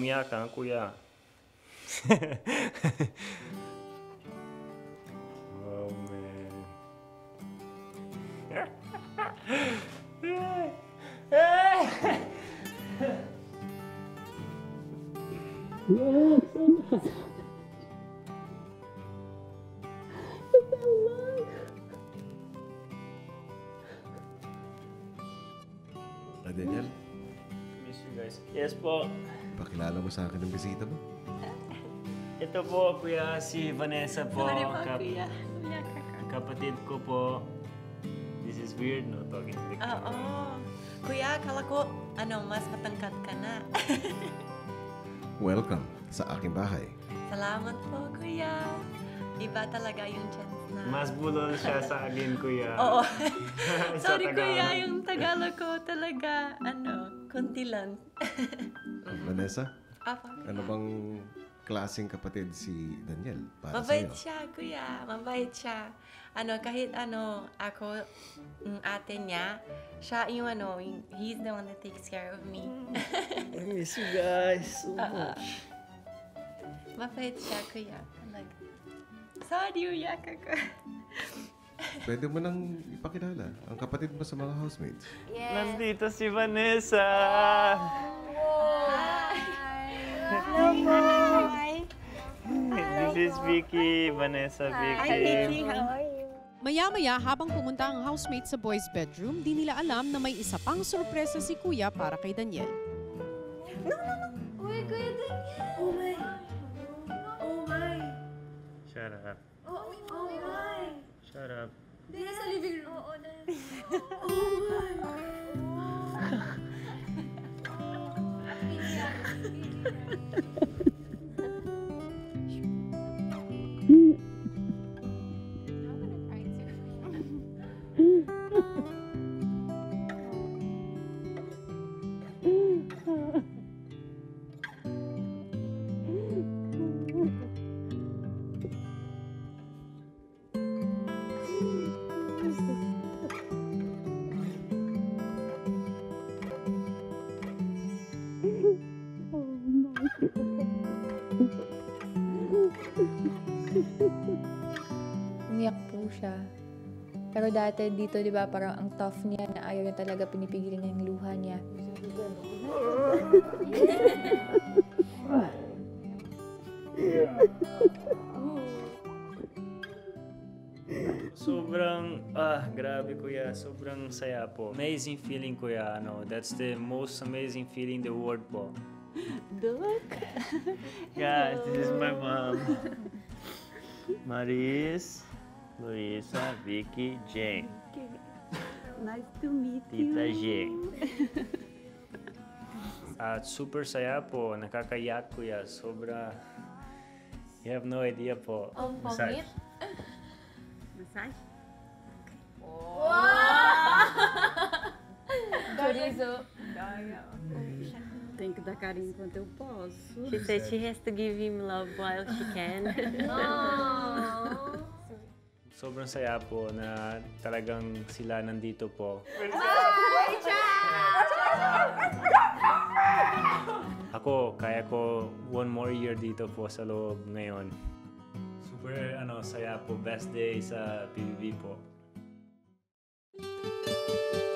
umiyak ha, kuya. Oh, man. Daniel, Miss you guys. Yes po. pakilala mo sa akin ang bisita mo. Ito po, kuya, si Vanessa po. Sorry po, kuya. Umiyak ako. Kapatid ko po. This is weird, no? Talking to the camera. Oo. Kuya, akala ko, mas matangkad ka na. Welcome sa aking bahay. Salamat po, kuya. Iba talaga yung chance na. Mas bulol siya sa akin, kuya. Oo. Sa Sorry, Tagalog. kuya. Yung Tagalog ko talaga, konti lang. Vanessa, Apa, ano bang klaseng kapatid si Daniel para mabait sa'yo? siya, kuya. Mabait siya. Kahit ako, ate niya, siya yung he's the one that takes care of me. I miss you guys so much. Mabait siya, kuya. Talaga. Sorry, uyak ako. Pwede mo nang ipakilala ang kapatid mo sa mga housemates. Nandito si Vanessa. Hi. This is Vicky. Vanessa, Vicky. How are you? Maya-maya habang pumunta ang housemate sa boys' bedroom, di nila alam na may isa pang sorpresa si Kuya para kay Daniel. Uy, Kuya Daniel! Oh my! Oh my! Shut up. Oh my! Shut up. Di na sa living room. Oo na. Oh my! Umiyak po siya. Pero dati dito, di ba, parang ang tough niya na ayaw niya talaga pinipigilan niya yung luha niya. Sobrang, grabe kuya. Sobrang saya po. Amazing feeling kuya. That's the most amazing feeling in the world po. Look. Guys, this is my mom. Maris, Luisa, Vicky, Jane. Nice to meet Tita Jane. At super saya po. Nakakayak kuya. Sobra. You have no idea po. Ang Massage. pangit. Massage? Chorizo. Tem que dar carinho enquanto eu posso. She said she has to give him love while she can. Aww. Sobrang saya po na talagang sila nandito po. Ako, kaya ko one more year dito po sa loob ngayon. Super saya po. Best day sa PBB po.